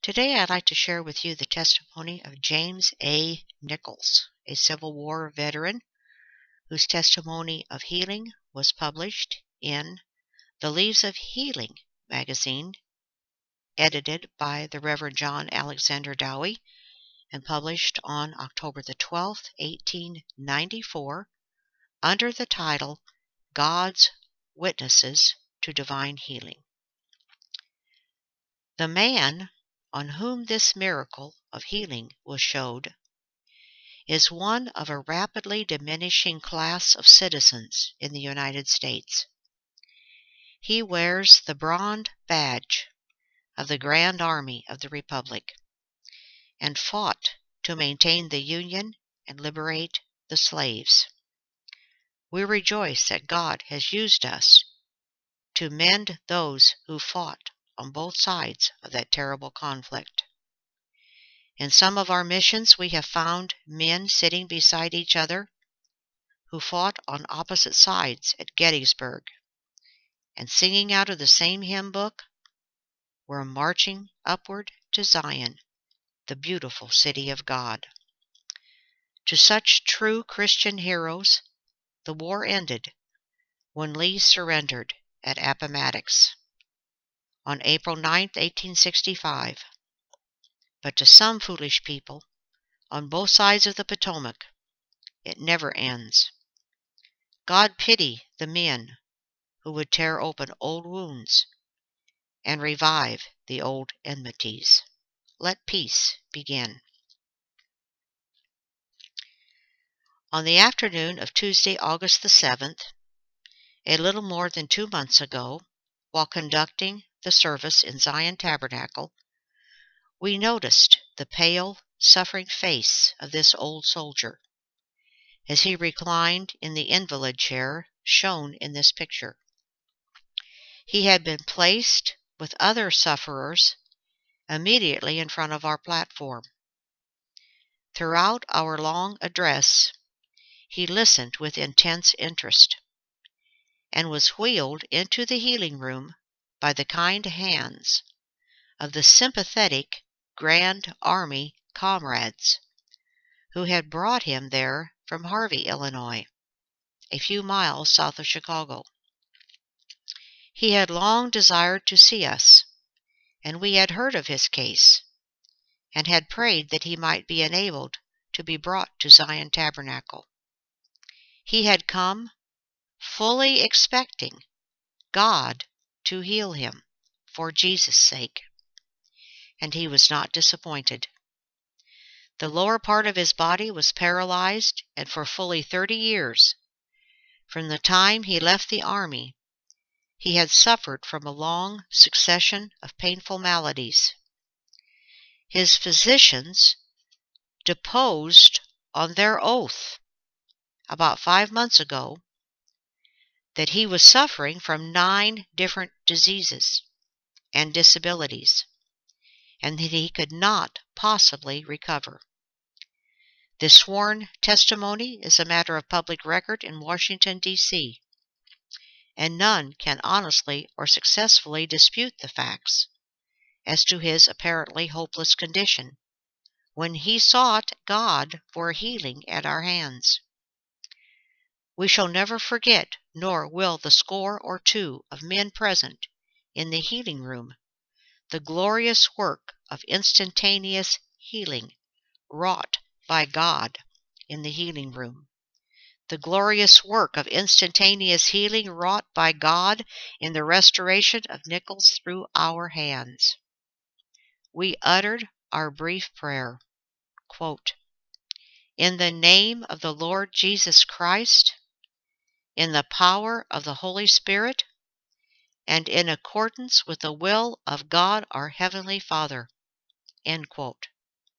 Today I'd like to share with you the testimony of James A. Nichols, a Civil War veteran whose testimony of healing was published in the Leaves of Healing magazine, edited by the Reverend John Alexander Dowie, and published on October the 12th, 1894, under the title God's Witnesses to Divine Healing. The man on whom this miracle of healing was showed is one of a rapidly diminishing class of citizens in the United States. He wears the bronze badge of the Grand Army of the Republic and fought to maintain the Union and liberate the slaves. We rejoice that God has used us to mend those who fought on both sides of that terrible conflict. In some of our missions, we have found men sitting beside each other who fought on opposite sides at Gettysburg, and singing out of the same hymn book, "We're marching upward to Zion, the beautiful city of God." To such true Christian heroes, the war ended when Lee surrendered at Appomattox on April 9, 1865. But to some foolish people on both sides of the Potomac, it never ends. God pity the men who would tear open old wounds and revive the old enmities. Let peace begin. On the afternoon of Tuesday, August the 7th, a little more than 2 months ago, while conducting the service in Zion Tabernacle, we noticed the pale, suffering face of this old soldier as he reclined in the invalid chair shown in this picture. He had been placed with other sufferers immediately in front of our platform. Throughout our long address, he listened with intense interest and was wheeled into the healing room by the kind hands of the sympathetic Grand Army comrades who had brought him there from Harvey, Illinois, a few miles south of Chicago. He had long desired to see us, and we had heard of his case, and had prayed that he might be enabled to be brought to Zion Tabernacle. He had come fully expecting God to heal him for Jesus' sake, and he was not disappointed. The lower part of his body was paralyzed, and for fully 30 years, from the time he left the army, he had suffered from a long succession of painful maladies. His physicians deposed on their oath about 5 months ago that he was suffering from 9 different diseases and disabilities, and that he could not possibly recover. This sworn testimony is a matter of public record in Washington, D.C., and none can honestly or successfully dispute the facts as to his apparently hopeless condition when he sought God for healing at our hands. We shall never forget, nor will the score or two of men present in the healing room, the glorious work of instantaneous healing wrought by God in the healing room. The glorious work of instantaneous healing wrought by God in the restoration of Nichols through our hands. We uttered our brief prayer, quote, "In the name of the Lord Jesus Christ, in the power of the Holy Spirit, and in accordance with the will of God our Heavenly Father," end quote.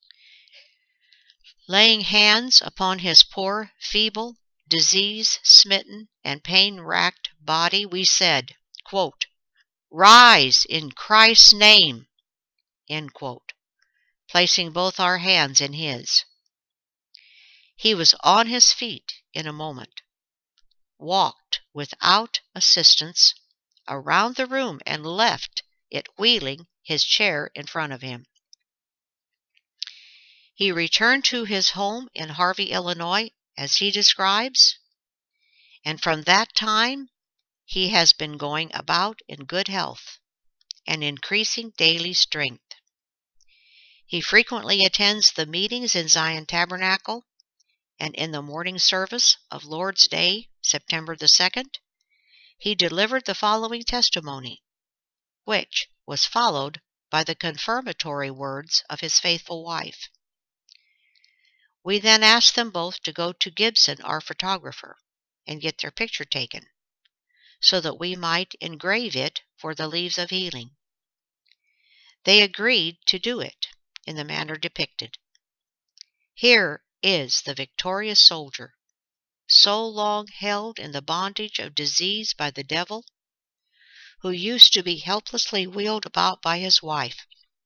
Laying hands upon his poor, feeble, disease-smitten, and pain-racked body, we said, quote, "Rise in Christ's name," end quote, placing both our hands in his. He was on his feet in a moment, walked without assistance around the room, and left it wheeling his chair in front of him. He returned to his home in Harvey, Illinois, as he describes, and from that time he has been going about in good health and increasing daily strength. He frequently attends the meetings in Zion Tabernacle, and in the morning service of Lord's Day, September the 2nd, he delivered the following testimony, which was followed by the confirmatory words of his faithful wife. We then asked them both to go to Gibson, our photographer, and get their picture taken, so that we might engrave it for the Leaves of Healing. They agreed to do it in the manner depicted. Here is the victorious soldier, so long held in the bondage of disease by the devil, who used to be helplessly wheeled about by his wife.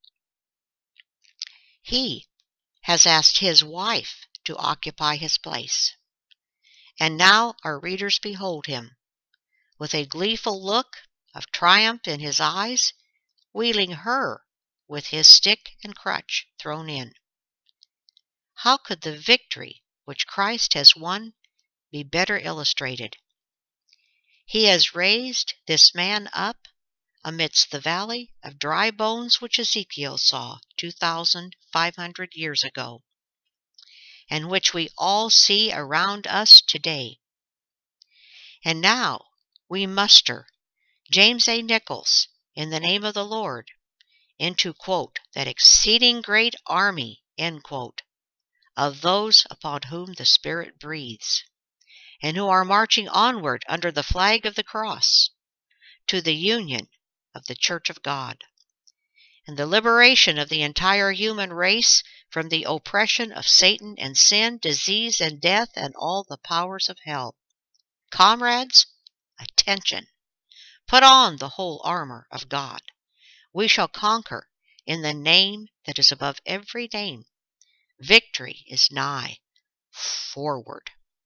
He has asked his wife to occupy his place, and now our readers behold him, with a gleeful look of triumph in his eyes, wheeling her with his stick and crutch thrown in. How could the victory which Christ has won be better illustrated? He has raised this man up amidst the valley of dry bones which Ezekiel saw 2,500 years ago, and which we all see around us today. And now we muster James A. Nichols, in the name of the Lord, into, quote, that exceeding great army, end quote, of those upon whom the Spirit breathes, and who are marching onward under the flag of the cross, to the union of the Church of God, and the liberation of the entire human race from the oppression of Satan and sin, disease and death, and all the powers of hell. Comrades, attention! Put on the whole armor of God. We shall conquer in the name that is above every name. Victory is nigh. Forward.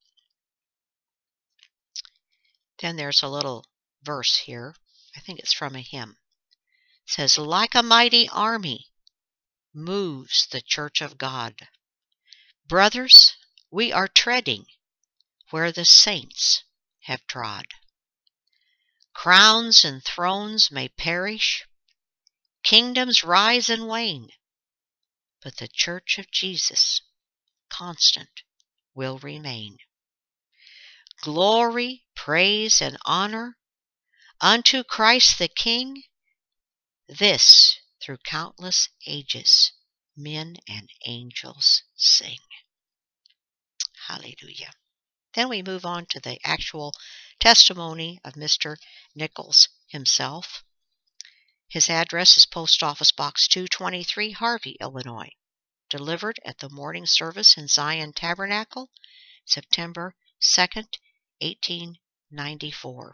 Then there's a little verse here. I think it's from a hymn. It says, like a mighty army moves the Church of God. Brothers, we are treading where the saints have trod. Crowns and thrones may perish, kingdoms rise and wane, but the Church of Jesus, constant, will remain. Glory, praise, and honor unto Christ the King, this through countless ages men and angels sing. Hallelujah. Then we move on to the actual testimony of Mr. Nichols himself. His address is Post Office Box 223, Harvey, Illinois. Delivered at the morning service in Zion Tabernacle, September 2nd, 1894.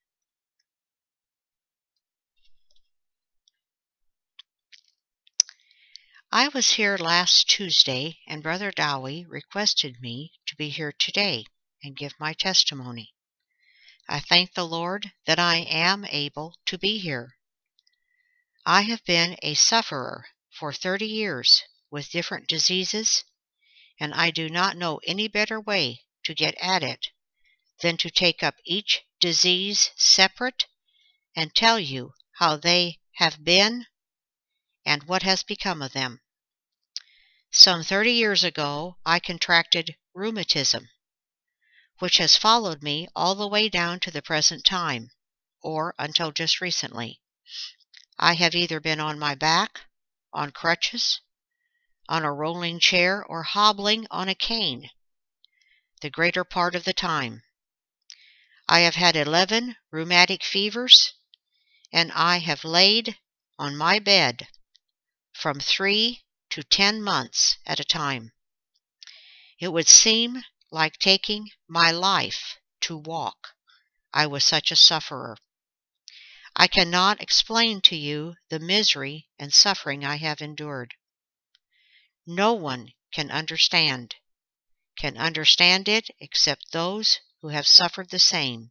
I was here last Tuesday, and Brother Dowie requested me to be here today and give my testimony. I thank the Lord that I am able to be here. I have been a sufferer for 30 years with different diseases, and I do not know any better way to get at it than to take up each disease separate and tell you how they have been and what has become of them. Some 30 years ago, I contracted rheumatism, which has followed me all the way down to the present time, or until just recently. I have either been on my back, on crutches, on a rolling chair, or hobbling on a cane the greater part of the time. I have had 11 rheumatic fevers, and I have laid on my bed from 3 to 10 months at a time. It would seem like taking my life to walk. I was such a sufferer. I cannot explain to you the misery and suffering I have endured. No one can understand it except those who have suffered the same.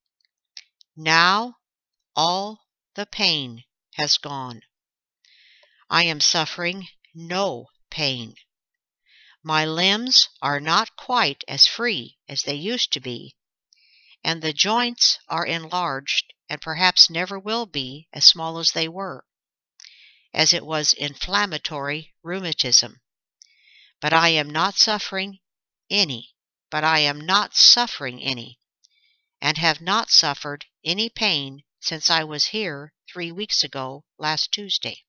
Now all the pain has gone. I am suffering no pain. My limbs are not quite as free as they used to be, and the joints are enlarged and perhaps never will be as small as they were, as it was inflammatory rheumatism. But I am not suffering any, and have not suffered any pain since I was here 3 weeks ago last Tuesday.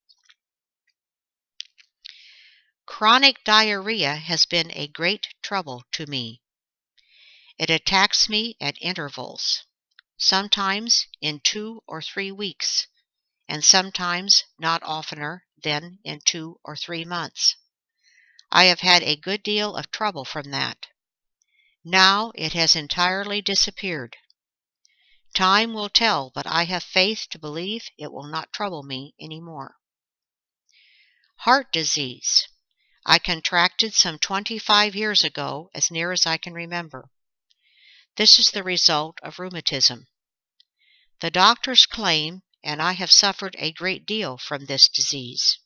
Chronic diarrhea has been a great trouble to me. It attacks me at intervals, sometimes in 2 or 3 weeks, and sometimes not oftener than in 2 or 3 months. I have had a good deal of trouble from that. Now it has entirely disappeared. Time will tell, but I have faith to believe it will not trouble me any more. Heart disease. I contracted some 25 years ago, as near as I can remember. This is the result of rheumatism. The doctors claim, and I have suffered a great deal from this disease.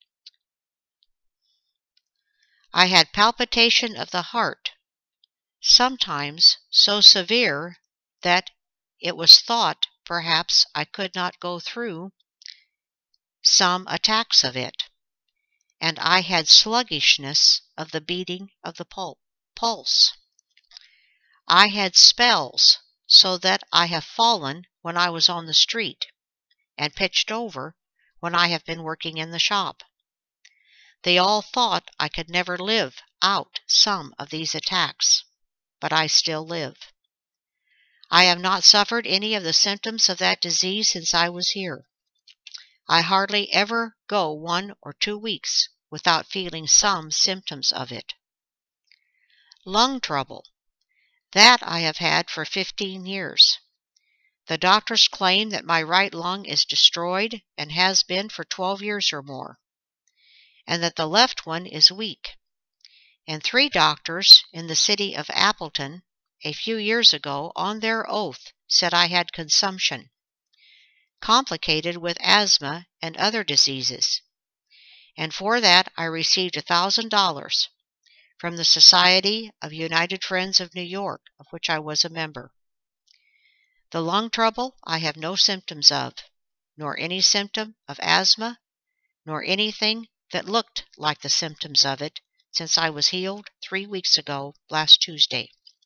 I had palpitation of the heart, sometimes so severe that it was thought perhaps I could not go through some attacks of it, and I had sluggishness of the beating of the pulse. I had spells so that I have fallen when I was on the street, and pitched over when I have been working in the shop. They all thought I could never live out some of these attacks, but I still live. I have not suffered any of the symptoms of that disease since I was here. I hardly ever go 1 or 2 weeks without feeling some symptoms of it. Lung trouble. That I have had for 15 years. The doctors claim that my right lung is destroyed and has been for 12 years or more, and that the left one is weak. And 3 doctors in the city of Appleton a few years ago on their oath said I had consumption, complicated with asthma and other diseases, and for that I received $1,000 from the Society of United Friends of New York, of which I was a member. The lung trouble I have no symptoms of, nor any symptom of asthma, nor anything that looked like the symptoms of it since I was healed 3 weeks ago last Tuesday.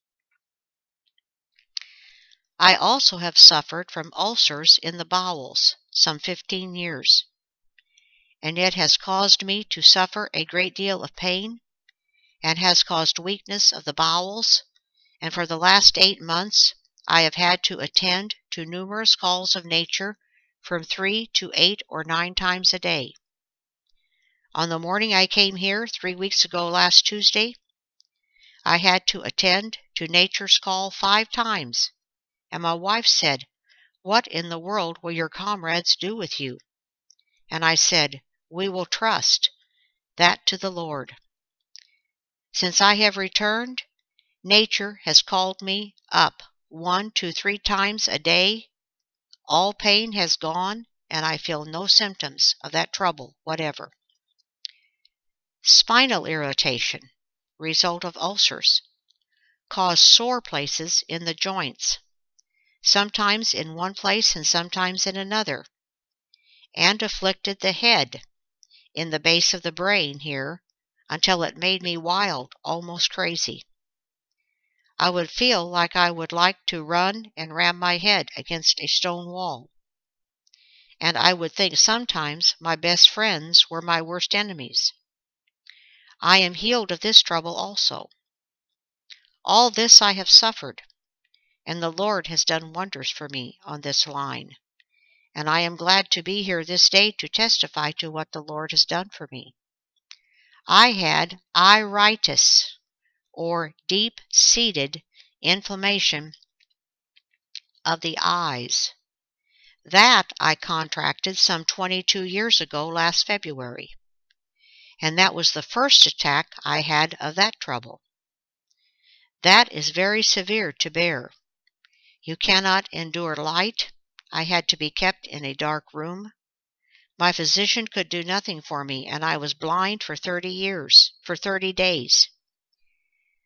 I also have suffered from ulcers in the bowels some 15 years, and it has caused me to suffer a great deal of pain, and has caused weakness of the bowels, and for the last 8 months I have had to attend to numerous calls of nature from 3 to 8 or 9 times a day. On the morning I came here 3 weeks ago last Tuesday, I had to attend to nature's call 5 times, and my wife said, "What in the world will your comrades do with you?" And I said, "We will trust that to the Lord." Since I have returned, nature has called me up 1 to 3 times a day. All pain has gone, and I feel no symptoms of that trouble whatever. Spinal irritation, result of ulcers, cause sore places in the joints, sometimes in one place and sometimes in another, and afflicted the head, in the base of the brain here, until it made me wild, almost crazy. I would feel like I would like to run and ram my head against a stone wall, and I would think sometimes my best friends were my worst enemies. I am healed of this trouble also. All this I have suffered, and the Lord has done wonders for me on this line, and I am glad to be here this day to testify to what the Lord has done for me. I had iritis, or deep-seated inflammation of the eyes. That I contracted some 22 years ago last February, and that was the first attack I had of that trouble. That is very severe to bear. You cannot endure light. I had to be kept in a dark room. My physician could do nothing for me, and I was blind for 30 days.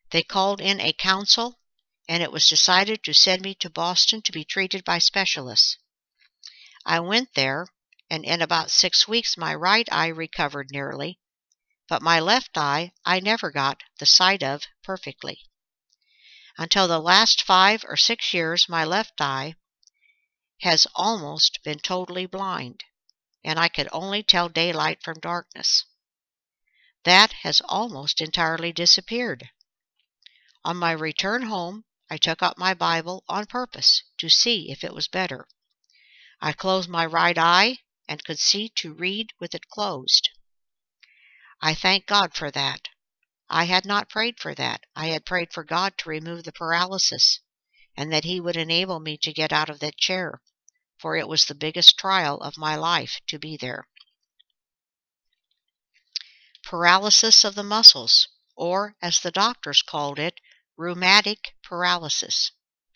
They called in a council, and it was decided to send me to Boston to be treated by specialists. I went there, and in about 6 weeks my right eye recovered nearly, but my left eye I never got the sight of perfectly. Until the last 5 or 6 years my left eye has almost been totally blind, and I could only tell daylight from darkness. That has almost entirely disappeared. On my return home, I took out my Bible on purpose to see if it was better. I closed my right eye and could see to read with it closed. I thank God for that. I had not prayed for that. I had prayed for God to remove the paralysis, and that He would enable me to get out of that chair, for it was the biggest trial of my life to be there. Paralysis of the muscles, or as the doctors called it, rheumatic paralysis.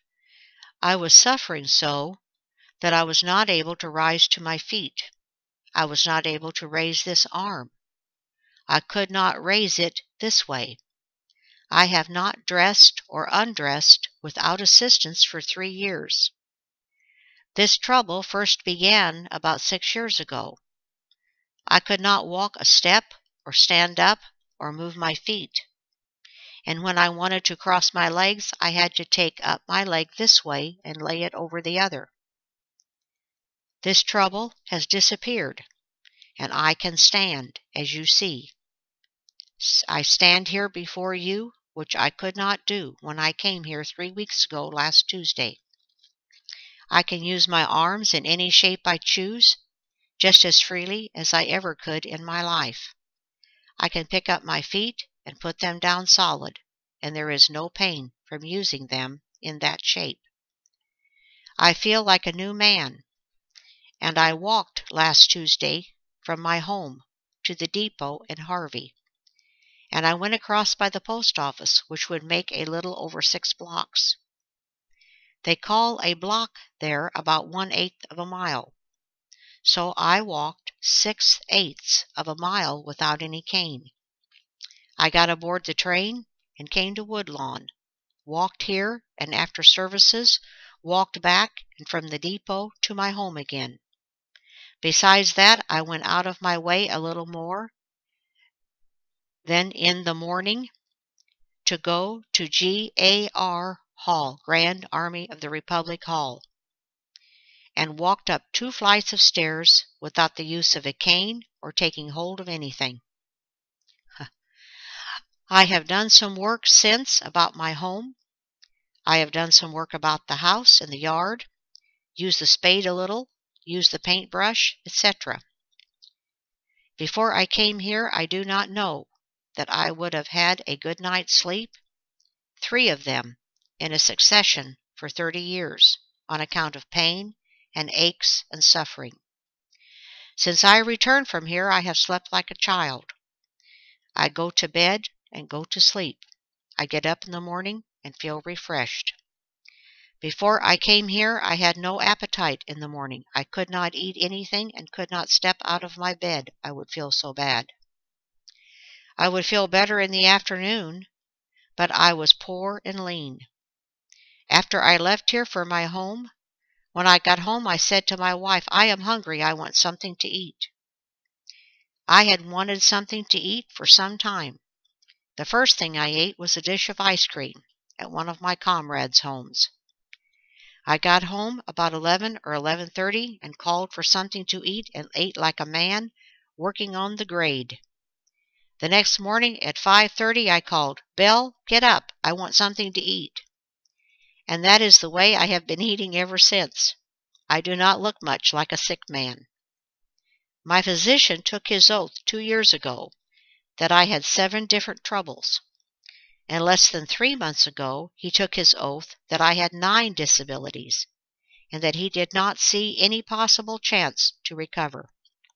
I was suffering so that I was not able to rise to my feet. I was not able to raise this arm. I could not raise it this way. I have not dressed or undressed without assistance for 3 years. This trouble first began about 6 years ago. I could not walk a step or stand up or move my feet. And when I wanted to cross my legs, I had to take up my leg this way and lay it over the other. This trouble has disappeared, and I can stand, as you see. I stand here before you, which I could not do when I came here 3 weeks ago last Tuesday. I can use my arms in any shape I choose, just as freely as I ever could in my life. I can pick up my feet and put them down solid, and there is no pain from using them in that shape. I feel like a new man, and I walked last Tuesday from my home to the depot in Harvey, and I went across by the post office, which would make a little over 6 blocks. They call a block there about 1/8 of a mile, so I walked 6/8 of a mile without any cane. I got aboard the train and came to Woodlawn, walked here, and after services walked back and from the depot to my home again. Besides that, I went out of my way a little more than in the morning to go to GAR Hall, Grand Army of the Republic Hall, and walked up 2 flights of stairs without the use of a cane or taking hold of anything. I have done some work since about my home. I have done some work about the house and the yard, used the spade a little, used the paintbrush, etc. Before I came here, I do not know that I would have had a good night's sleep, 3 of them in a succession for 30 years, on account of pain and aches and suffering. Since I returned from here, I have slept like a child. I go to bed and go to sleep. I get up in the morning and feel refreshed. Before I came here, I had no appetite in the morning. I could not eat anything and could not step out of my bed. I would feel so bad. I would feel better in the afternoon, but I was poor and lean. After I left here for my home, when I got home, I said to my wife, "I am hungry. I want something to eat." I had wanted something to eat for some time. The first thing I ate was a dish of ice cream at one of my comrades' homes. I got home about 11 or 11:30 and called for something to eat and ate like a man working on the grade. The next morning at 5:30 I called, "Belle, get up. I want something to eat." And that is the way I have been eating ever since. I do not look much like a sick man. My physician took his oath 2 years ago that I had 7 different troubles, and less than 3 months ago he took his oath that I had 9 disabilities, and that he did not see any possible chance to recover.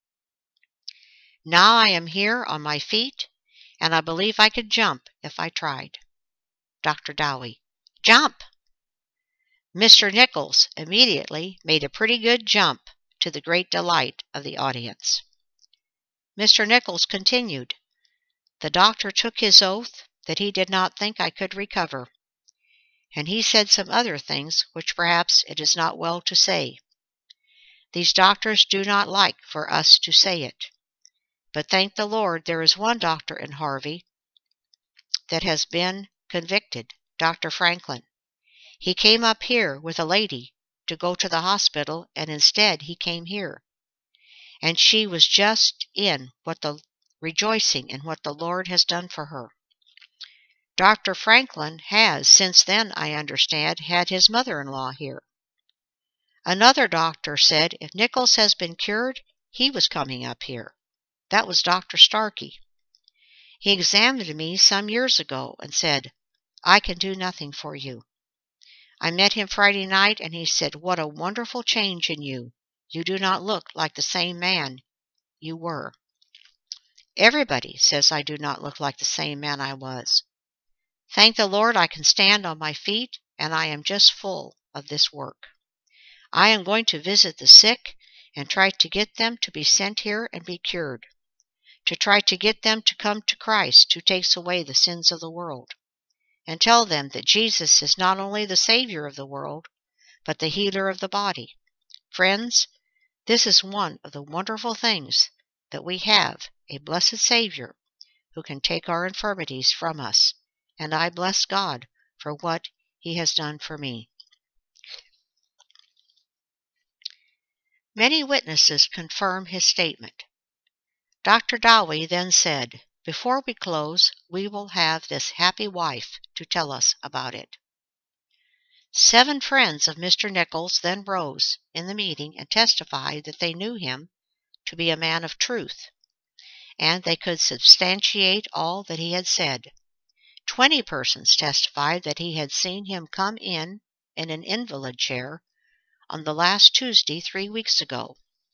Now I am here on my feet, and I believe I could jump if I tried. Dr. Dowie: "Jump!" Mr. Nichols immediately made a pretty good jump, to the great delight of the audience. Mr. Nichols continued, "The doctor took his oath that he did not think I could recover, and he said some other things which perhaps it is not well to say. These doctors do not like for us to say it, but thank the Lord there is one doctor in Harvey that has been convicted, Dr. Franklin. He came up here with a lady to go to the hospital, and instead he came here. And she was just rejoicing in what the Lord has done for her. Dr. Franklin has, since then, I understand, had his mother-in-law here. Another doctor said if Nichols has been cured, he was coming up here. That was Dr. Starkey. He examined me some years ago and said, I can do nothing for you. I met him Friday night, and he said, what a wonderful change in you. You do not look like the same man you were. Everybody says I do not look like the same man I was. Thank the Lord I can stand on my feet, and I am just full of this work. I am going to visit the sick and try to get them to be sent here and be cured, to try to get them to come to Christ who takes away the sins of the world, and tell them that Jesus is not only the Savior of the world, but the healer of the body. Friends, this is one of the wonderful things that we have a blessed Savior who can take our infirmities from us, and I bless God for what He has done for me. Many witnesses confirm his statement. Dr. Dowie then said, before we close, we will have this happy wife to tell us about it. 7 friends of Mr. Nichols then rose in the meeting and testified that they knew him to be a man of truth, and they could substantiate all that he had said. 20 persons testified that he had seen him come in an invalid chair on the last Tuesday 3 weeks ago.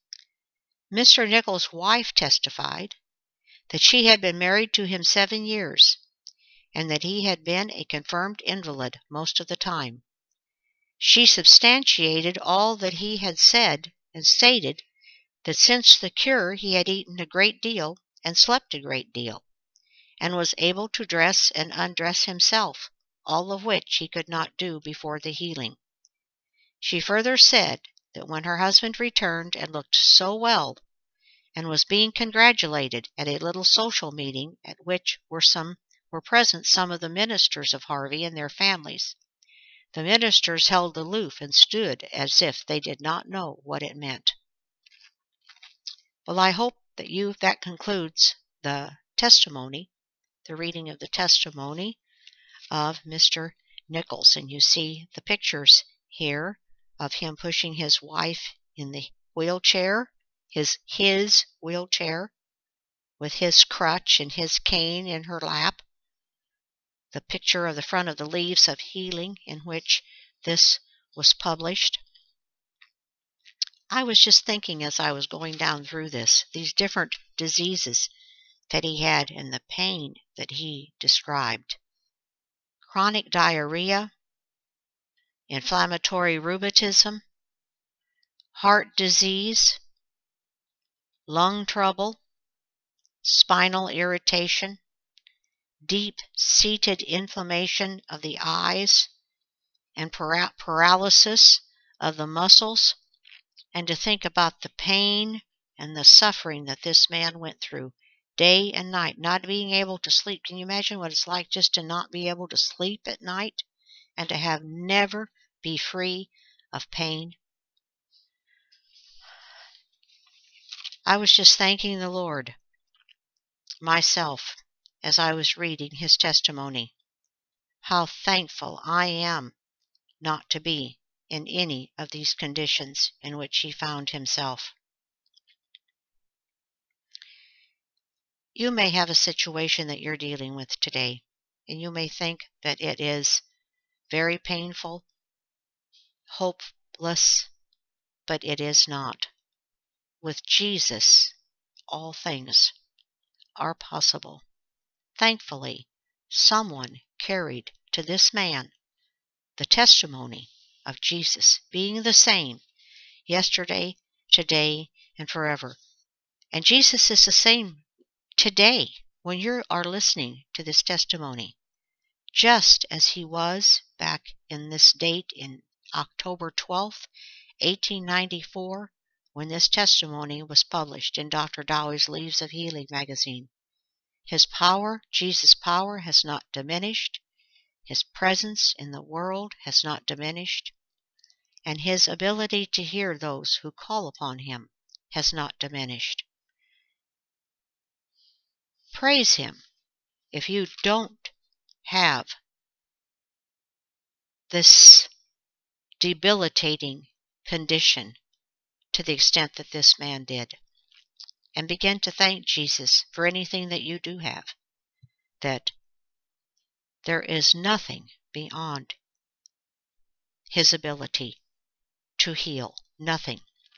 Mr. Nichols' wife testified that she had been married to him 7 years, and that he had been a confirmed invalid most of the time. She substantiated all that he had said and stated that since the cure he had eaten a great deal and slept a great deal, and was able to dress and undress himself, all of which he could not do before the healing. She further said that when her husband returned and looked so well, and was being congratulated at a little social meeting at which were present some of the ministers of Harvey and their families, the ministers held aloof and stood as if they did not know what it meant. Well, I hope that concludes the testimony, the reading of the testimony of Mr. Nichols. And you see the pictures here of him pushing his wife in the wheelchair, his wheelchair, with his crutch and his cane in her lap. The picture of the front of the Leaves of Healing in which this was published. I was just thinking as I was going down through these different diseases that he had and the pain that he described. Chronic diarrhea, inflammatory rheumatism, heart disease, lung trouble, spinal irritation, deep-seated inflammation of the eyes, and paralysis of the muscles, and to think about the pain and the suffering that this man went through day and night, not being able to sleep. Can you imagine what it's like just to not be able to sleep at night and to have never be free of pain? I was just thanking the Lord myself as I was reading his testimony. How thankful I am not to be in any of these conditions in which he found himself. You may have a situation that you're dealing with today, and you may think that it is very painful, hopeless, but it is not. With Jesus, all things are possible. Thankfully, someone carried to this man the testimony of Jesus being the same yesterday, today, and forever. And Jesus is the same today when you are listening to this testimony. just as he was back in this date in October 12th, 1894, when this testimony was published in Dr. Dowie's Leaves of Healing magazine. His power, Jesus' power, has not diminished. His presence in the world has not diminished. And his ability to hear those who call upon him has not diminished. Praise him if you don't have this debilitating condition to the extent that this man did. And begin to thank Jesus for anything that you do have. That there is nothing beyond his ability to heal. Nothing.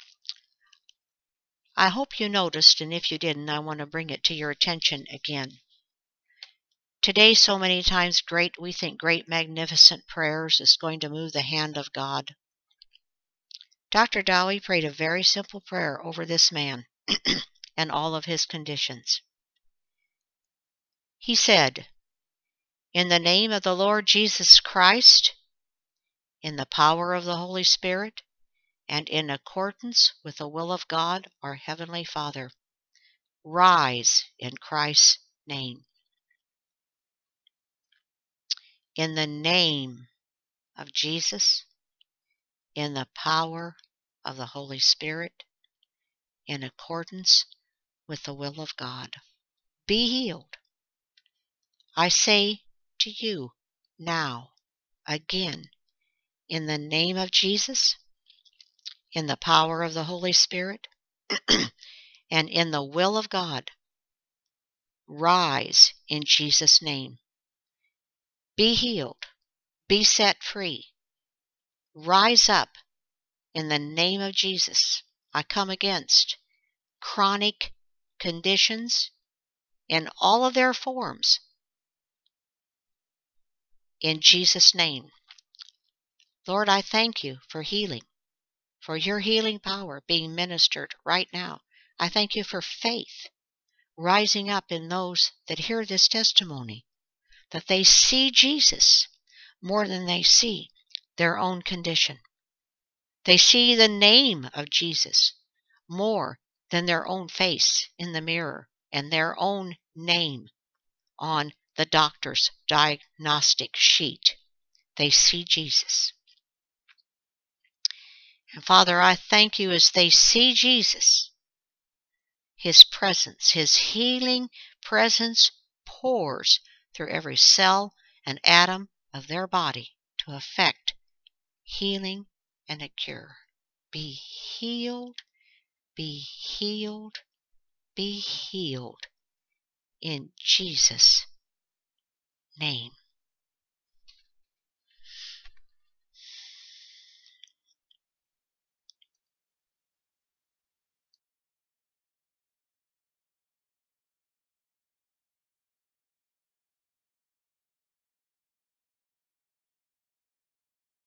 I hope you noticed, and if you didn't, I want to bring it to your attention again. Today, so many times, we think great, magnificent prayers is going to move the hand of God. Dr. Dowie prayed a very simple prayer over this man and all of his conditions. He said, "In the name of the Lord Jesus Christ, in the power of the Holy Spirit, and in accordance with the will of God, our Heavenly Father, rise in Christ's name. In the name of Jesus, in the power of the Holy Spirit, in accordance with the will of God, be healed. I say to you now, again, in the name of Jesus, in the power of the Holy Spirit, and in the will of God, rise in Jesus' name. Be healed. Be set free. Rise up in the name of Jesus. I come against chronic conditions in all of their forms in Jesus' name. Lord, I thank you for healing, for your healing power being ministered right now. I thank you for faith rising up in those that hear this testimony, that they see Jesus more than they see their own condition. They see the name of Jesus more than their own face in the mirror and their own name on the doctor's diagnostic sheet. They see Jesus. And Father, I thank you as they see Jesus, his presence, his healing presence pours through every cell and atom of their body to effect healing and a cure. Be healed, be healed, be healed in Jesus' name.